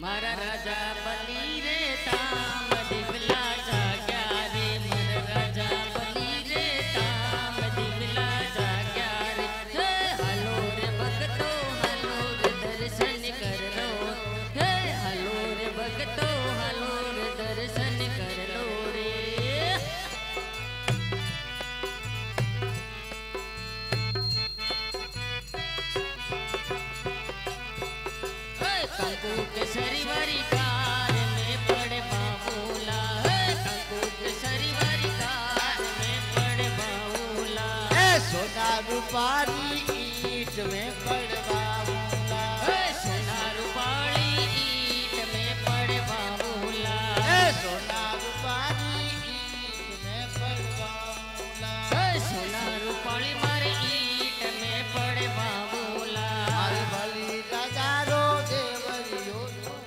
मारा राजा बली रे ताम दिवला जाग्या रे मारा राजा बली रे ताम दिवला जाग्या रे हे हलो रे भगतो हलो रे दर्शन कर लो हे हलो रे भगतो हलो रे दर्शन कर लो रे कंकु केसरी वारी कार में पड़े बाबूला कंकु केसरी वारी कार में पड़े बाबूला सोना रूपाली ईट में पड़े बाबूला सोना रूपाली ईट में पड़े बाबूला सोना रूपाली ईट में पड़े बाबूला सोना रूपाली मारे ईट में पड़े बाबूला बली राजा रो देवरियो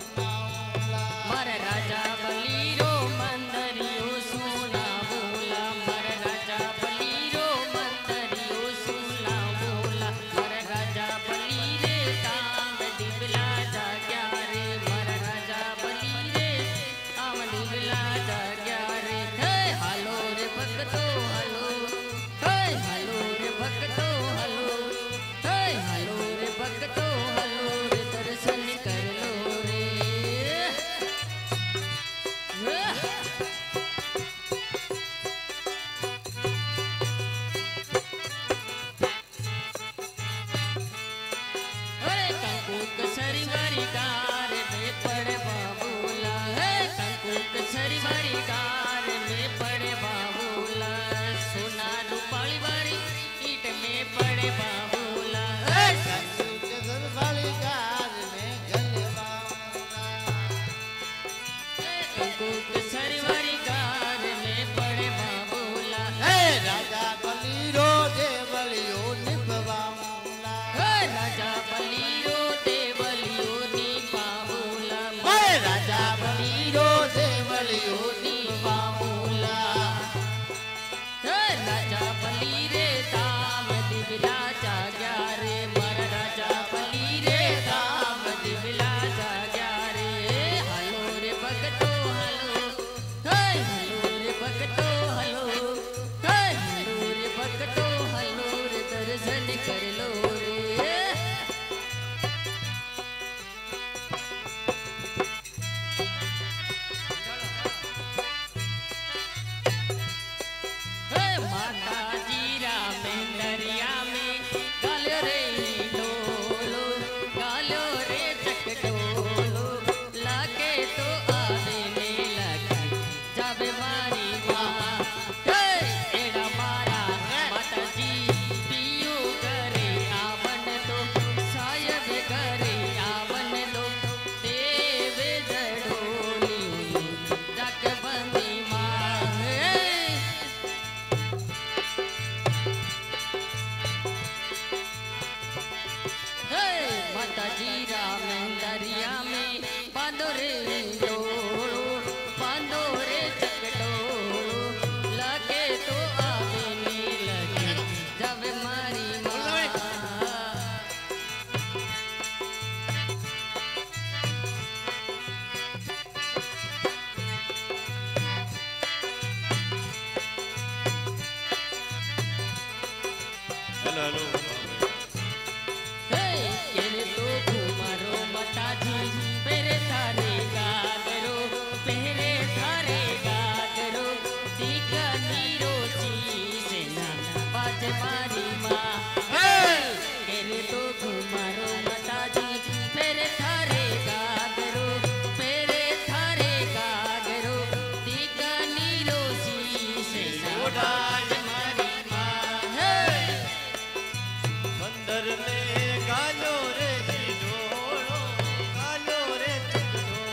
मर राजा बली रो मंदरियो सुना बोला मर राजा बली रो मंदरियो सुना बोला मर राजा बली रे ताम दिवला जाग्या रे मर राजा बली रे ताम दिवला जाग्या रे हे हलो रे भक्तो हलो हे हलो रे भक्तो हलो हे हलो रे भक्तो हलो रे दर्शन कर लो रे कंकु केसरी वारी कार में पड़े बाबूला कंकु केसरी वारी कार में पड़े बाबूला सोना रूपाली वारी ईट में पड़े बाबूला वाली कार में गले बाबूला कंकु केसरी वारी कार में पड़े बाबूला राजा बली रो देवलियो निभवाऊला राजा बली रो देवलियो नी बाबूला राजा बली रो देवलियो बाबूला राजा बली रे ताम दिवला जाग्या रे मर राजा बली रे ताम दिवला जाग्या रे हलो रे भगतो हलो हलो रे भगतो हलो हलो रे भगतो हलो रे दर्शन कर लो रे माता जीरा में दरिया में गालो रे डोलो गालो रे चकडोलो लागे तो आवे ने लगे जावे मारी माँ एड़ा मारा माता जी पियो करे आवन तो सायब करे आवन तो देवे जडोली रख बंदी माँ माता जीरा में दरिया में बांधो रे डोरो बांधो रे चकडोरो लगे तो आवे ने लगे जब मारी माँ हेलो केरे तो घुमारो मताजी पेरे थारे गागरो पेरे थारे गागरो दीका नीरो जी सेना बाज मारी माँ केरे तो घुमारो मताजी पेरे थारे गागरो पेरे थारे गागरो दीका नीरो जी सेना बाज मारी माँ मंदिर में गालो रे डोलो गालो रे डोलो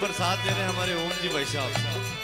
पर साथ दे रहे हैं हमारे ओम जी भाई साहब।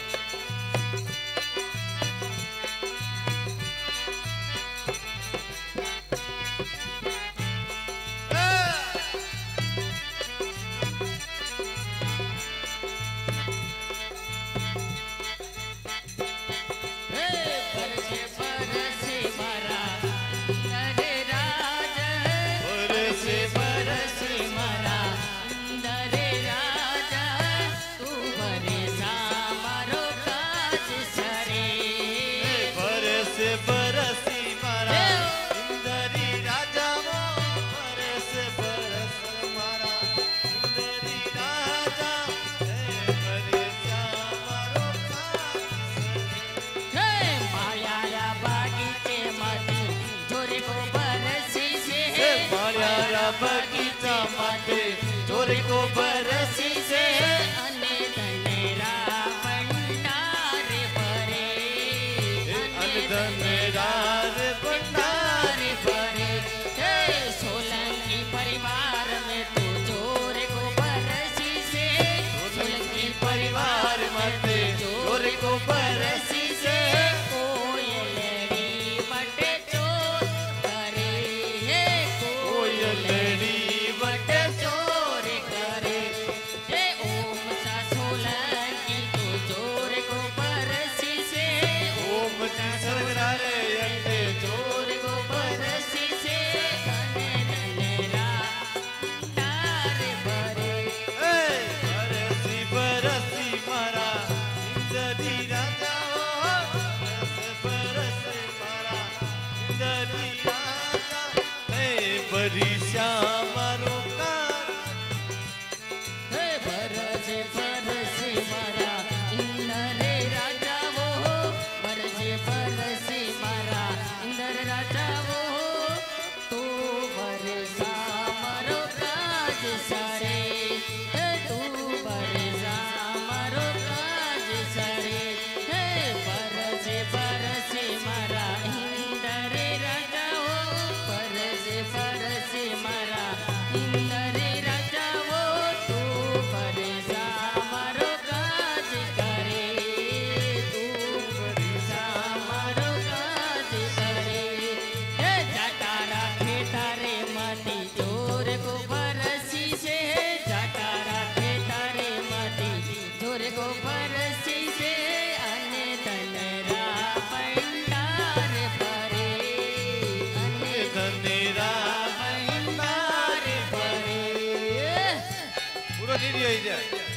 बगीचा माटे चोर को बरसी से अने धनेरा भंडार भरे, अन धनेरार भंडार भरे। हे सोलंकी परिवार में तू चोर को बरसी से, सोलंकी परिवार मते चोर को बरसी से कोयलड़ी बटे चोर करे, हे कोयलड़ी बटे चोर करे। हे ओम सा सोलंकी तू चोर को बरसी से, ओम जी सरगरारे अंडे चोर को बरसी से अने धनेरा भंडार भरे। बरसी बरसी मारा इंद्री राजा बरसी मारा इंद्री राजा हे बरिशा मारो कार हे बरसे बरसे मारा इंद्र राजा वो, बरसे बरसे मारा इंद्र राजा वो, तू बरसा मारो काज सारे, हे तू बरसा मारो काज सारे। हे बरसे बरसे मारा इंद्र राजा वो, बरसे बरसे मारा इंद्र राजा वो, तू बरसा मारो काज करे, तू बरसा मारो काज करे। हे जटारा खेतारे माटी चोर को बरसी से, जटारा खेतारे माटी चोर को बरसी से अने धनेरा भंडार भरे, अने धनेरा भंडार भरे। पूरा नहीं दिया